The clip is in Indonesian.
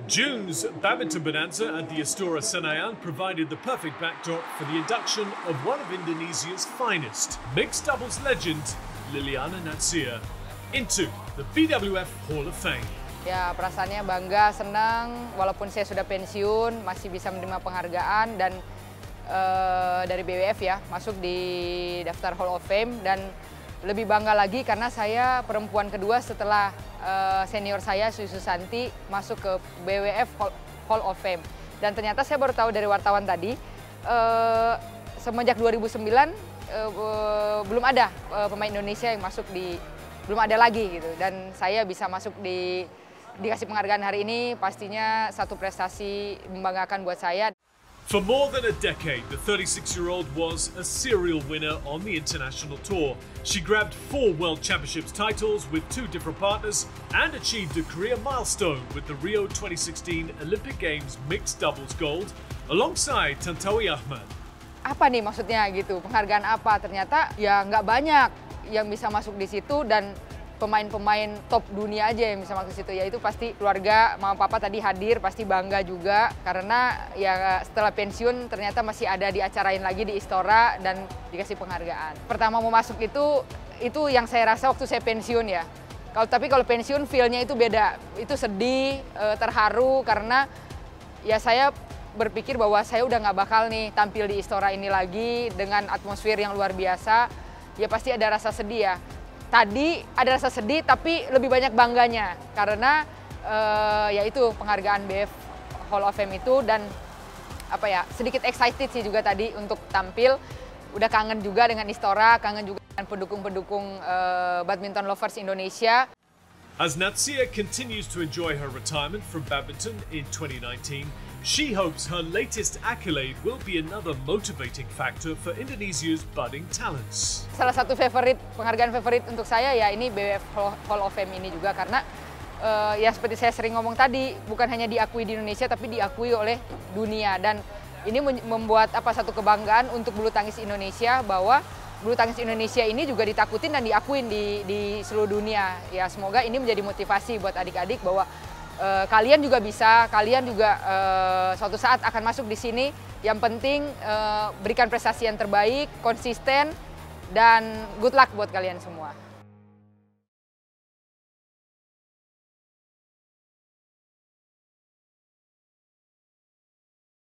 June's badminton bonanza at the Istora Senayan provided the perfect backdrop for the induction of one of Indonesia's finest, mixed doubles legend Liliana Natsir, into the BWF Hall of Fame. Ya, perasaannya bangga, senang, walaupun saya sudah pensiun, masih bisa menerima penghargaan dan dari BWF ya, masuk di daftar Hall of Fame, dan lebih bangga lagi karena saya perempuan kedua setelah senior saya, Susu Santi, masuk ke BWF Hall of Fame. Dan ternyata saya baru tahu dari wartawan tadi, semenjak 2009 belum ada pemain Indonesia yang masuk belum ada lagi gitu. Dan saya bisa masuk dikasih penghargaan hari ini, pastinya satu prestasi membanggakan buat saya. For more than a decade, the 36-year-old was a serial winner on the international tour. She grabbed 4 World Championships titles with 2 different partners and achieved a career milestone with the Rio 2016 Olympic Games mixed doubles gold alongside Tantowi Ahmad. Apa nih maksudnya gitu, penghargaan apa? Ternyata ya nggak banyak yang bisa masuk di situ, dan pemain-pemain top dunia aja yang bisa masuk situ. Ya itu pasti keluarga, mama papa tadi hadir, pasti bangga juga karena ya setelah pensiun ternyata masih ada diacarain lagi di Istora dan dikasih penghargaan. Pertama mau masuk itu yang saya rasa waktu saya pensiun ya. Tapi kalau pensiun feel-nya itu beda. Itu sedih, terharu karena ya saya berpikir bahwa saya udah nggak bakal nih tampil di Istora ini lagi dengan atmosfer yang luar biasa. Ya pasti ada rasa sedih ya. Tadi ada rasa sedih, tapi lebih banyak bangganya karena ya itu penghargaan BWF Hall of Fame itu, dan apa ya, sedikit excited sih juga tadi untuk tampil. Udah kangen juga dengan Istora, kangen juga dengan pendukung-pendukung badminton lovers Indonesia. As Natsir continues to enjoy her retirement from badminton in 2019, she hopes her latest accolade will be another motivating factor for Indonesia's budding talents. Salah satu penghargaan favorit untuk saya ya ini BWF Hall of Fame ini juga karena ya seperti saya sering ngomong tadi, bukan hanya diakui di Indonesia tapi diakui oleh dunia, dan ini membuat satu kebanggaan untuk bulu tangkis Indonesia bahwa bulu tangkis Indonesia ini juga ditakutin dan diakuin di seluruh dunia. Ya semoga ini menjadi motivasi buat adik-adik bahwa kalian juga bisa, kalian juga suatu saat akan masuk di sini. Yang penting berikan prestasi yang terbaik, konsisten, dan good luck buat kalian semua.